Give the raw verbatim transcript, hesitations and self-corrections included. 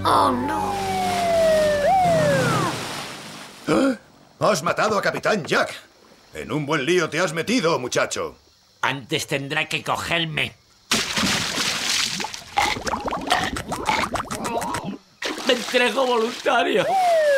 ¡Oh, no! ¿Eh? ¡Has matado a Capitán Jack! En un buen lío te has metido, muchacho. Antes tendrá que cogerme. ¡Me entrego voluntario!